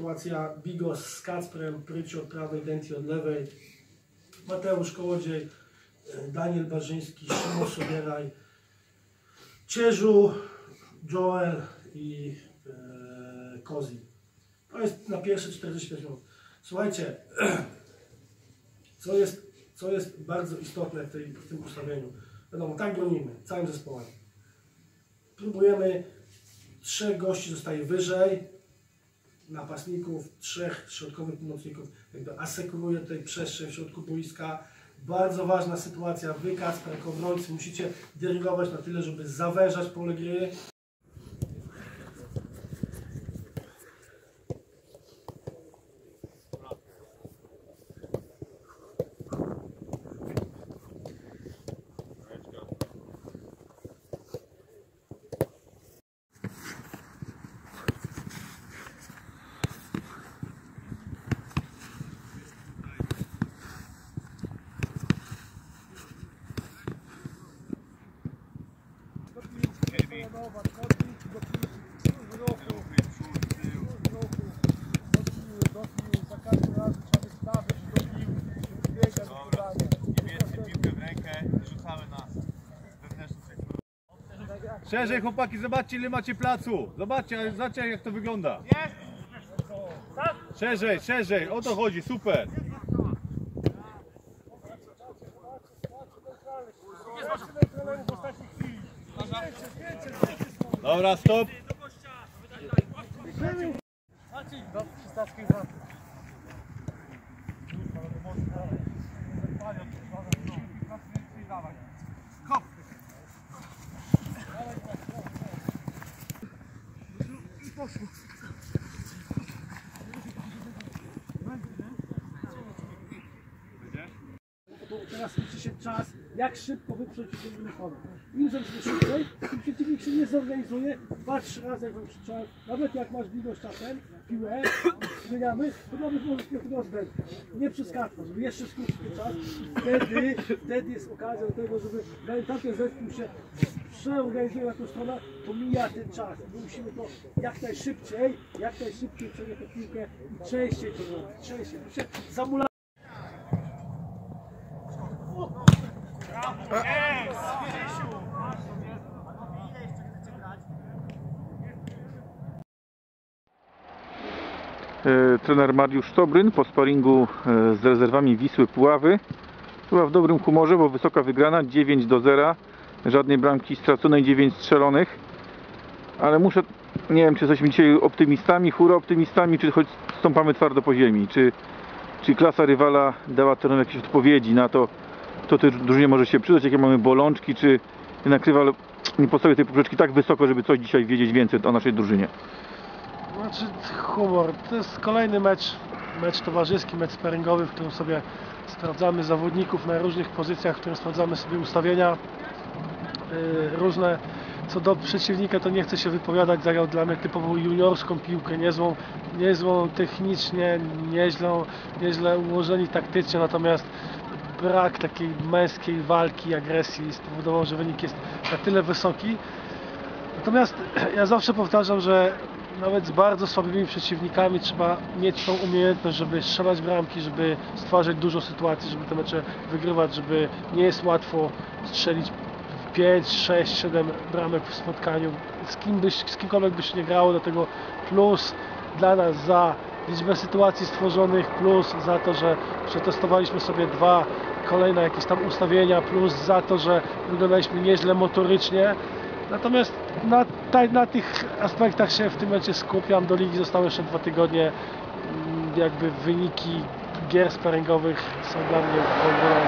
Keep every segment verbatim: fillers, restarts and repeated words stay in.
sytuacja Bigos z Kacprem, Prycio od prawej, Denti od lewej, Mateusz Kołodziej, Daniel Barzyński, Szymon Sobieraj, Cierzu, Joel i e, Kozi. To jest na pierwsze czterdzieści pięć minut. Słuchajcie, co jest, co jest bardzo istotne w, tej, w tym ustawieniu. Wiadomo, tak bronimy, całym zespołem. Próbujemy, trzech gości zostaje wyżej, napastników, trzech środkowych pomocników, jakby asekuruje tutaj przestrzeń w środku boiska. Bardzo ważna sytuacja, wy Kacper jako obrońcy musicie dyrygować na tyle, żeby zawężać pole gry. Szerzej chłopaki, zobaczcie ile macie placu. Zobaczcie, zobaczcie jak to wygląda. Szerzej, szerzej, o to chodzi, super. Dobra, stop. Teraz liczy się czas, jak szybko wyprzeć przeciwnika. Im żebyśmy szybciej, tym przeciwnik się nie zorganizuje, dwa, trzy razy jak wam krzyczałem, nawet jak masz bigo z czasem, piłę, zmieniamy, to nawet możesz tego rozbędzie. Nie przeskakać, żeby jeszcze skrócić ten czas. Wtedy, wtedy jest okazja do tego, żeby nawet tamten zespół się przeorganizuje na tą stronę, to mija ten czas. My musimy to jak najszybciej, jak najszybciej przenieść tę piłkę i częściej to robić, częściej. To się zamula. Trener Mariusz Tobryn po sparingu z rezerwami Wisły Puławy. Chyba w dobrym humorze, bo wysoka wygrana, dziewięć do zera. Żadnej bramki straconej, dziewięć strzelonych. Ale muszę, nie wiem czy jesteśmy dzisiaj optymistami, hura optymistami, czy choć stąpamy twardo po ziemi. Czy, czy klasa rywala dała trenerowi jakieś odpowiedzi na to, kto tej drużynie może się przydać, jakie mamy bolączki, czy jednak rywal nie postawił tej poprzeczki tak wysoko, żeby coś dzisiaj wiedzieć więcej o naszej drużynie. Znaczy humor, to jest kolejny mecz, mecz towarzyski, mecz sparingowy, w którym sobie sprawdzamy zawodników na różnych pozycjach, w którym sprawdzamy sobie ustawienia yy, różne. Co do przeciwnika to nie chcę się wypowiadać, zagrał dla mnie typową juniorską piłkę, niezłą, niezłą technicznie, nieźle, nieźle ułożeni taktycznie, natomiast brak takiej męskiej walki, agresji spowodował, że wynik jest na tyle wysoki. Natomiast ja zawsze powtarzam, że nawet z bardzo słabymi przeciwnikami trzeba mieć tą umiejętność, żeby strzelać bramki, żeby stwarzać dużo sytuacji, żeby te mecze wygrywać, żeby nie jest łatwo strzelić pięć, sześć, siedem bramek w spotkaniu. Z, kim byś, z kimkolwiek byś nie grało, do tego plus dla nas za liczbę sytuacji stworzonych, plus za to, że przetestowaliśmy sobie dwa kolejne jakieś tam ustawienia, plus za to, że wyglądaliśmy nieźle motorycznie. Natomiast na, na tych aspektach się w tym momencie skupiam. Do ligi zostały jeszcze dwa tygodnie. Jakby wyniki gier sparingowych są dla mnie w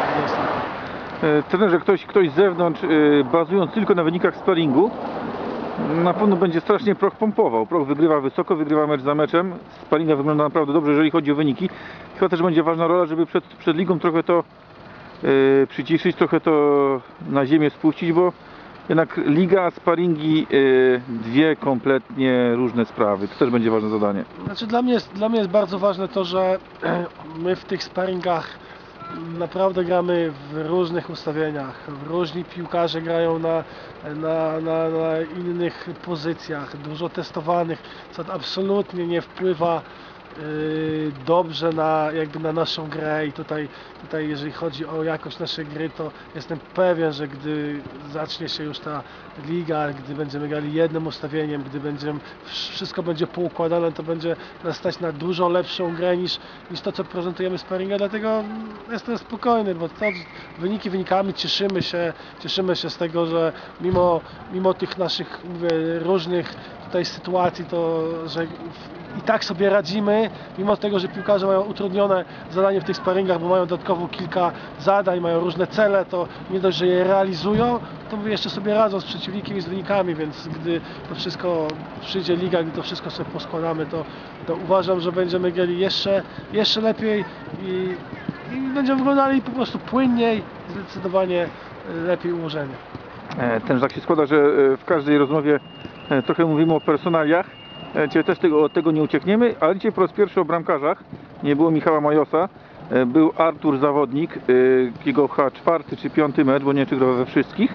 ogóle. Trenerze, ktoś, ktoś z zewnątrz, bazując tylko na wynikach sparingu, na pewno będzie strasznie Proch pompował. Proch wygrywa wysoko, wygrywa mecz za meczem. Sparinga wygląda naprawdę dobrze, jeżeli chodzi o wyniki. Chyba też będzie ważna rola, żeby przed, przed ligą trochę to yy, przyciszyć, trochę to na ziemię spuścić, bo jednak liga, sparingi, yy, dwie kompletnie różne sprawy. To też będzie ważne zadanie. Znaczy dla mnie jest, dla mnie jest bardzo ważne to, że my w tych sparingach naprawdę gramy w różnych ustawieniach. Różni piłkarze grają na, na, na, na innych pozycjach, dużo testowanych, co absolutnie nie wpływa yy, dobrze na, jakby na naszą grę i tutaj, tutaj jeżeli chodzi o jakość naszej gry, to jestem pewien, że gdy zacznie się już ta liga, gdy będziemy grali jednym ustawieniem, gdy będziemy, wszystko będzie poukładane, to będzie nas stać na dużo lepszą grę niż, niż to, co prezentujemy sparinga, dlatego jestem spokojny, bo to wyniki wynikami, cieszymy się, cieszymy się z tego, że mimo, mimo tych naszych, mówię, różnych tutaj sytuacji, to że i tak sobie radzimy, mimo tego, że piłkarze mają utrudnione zadanie w tych sparingach, bo mają dodatkowo kilka zadań, mają różne cele, to nie dość, że je realizują, to jeszcze sobie radzą z przeciwnikiem i z wynikami, więc gdy to wszystko przyjdzie liga, gdy to wszystko sobie poskładamy, to, to uważam, że będziemy grali jeszcze, jeszcze lepiej i, i będziemy wyglądali po prostu płynniej, zdecydowanie lepiej ułożenie. Ten tak się składa, że w każdej rozmowie trochę mówimy o personaliach. Dzisiaj też tego, od tego nie uciekniemy, ale dzisiaj po raz pierwszy o bramkarzach. Nie było Michała Majosa, był Artur Zawodnik, jego chyba czwarty czy piąty mecz, bo nie wiem, czy grał we wszystkich.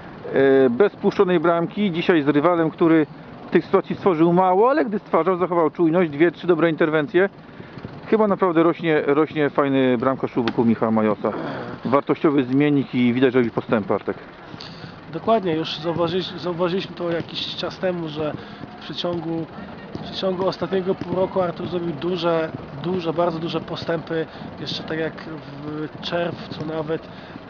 Bez puszczonej bramki, dzisiaj z rywalem, który tych sytuacji stworzył mało, ale gdy stwarzał, zachował czujność, dwie, trzy dobre interwencje. Chyba naprawdę rośnie, rośnie fajny bramkarz wokół Michała Majosa. Wartościowy zmiennik i widać, że robi postęp, Artek. Dokładnie, już zauważyliśmy, zauważyliśmy to jakiś czas temu, że w przeciągu, w przeciągu ostatniego pół roku Artur zrobił duże, duże, bardzo duże postępy. Jeszcze tak jak w czerwcu nawet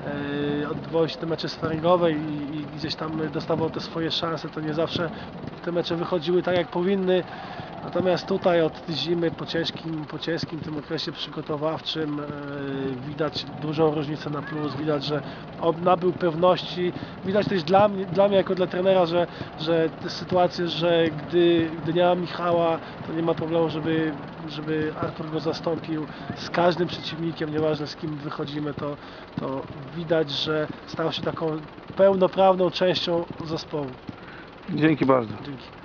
e, odbywały się te mecze sparingowe i, i gdzieś tam dostawał te swoje szanse, to nie zawsze te mecze wychodziły tak jak powinny. Natomiast tutaj od zimy po ciężkim, po ciężkim tym okresie przygotowawczym e, widać dużą różnicę na plus, widać, że nabył pewności, widać też dla mnie, dla mnie jako dla trenera, że, że te sytuacje, że gdy, gdy nie ma Michała, to nie ma problemu, żeby, żeby Artur go zastąpił z każdym przeciwnikiem, nieważne z kim wychodzimy, to, to widać, że stał się taką pełnoprawną częścią zespołu. Dzięki bardzo. Dzięki.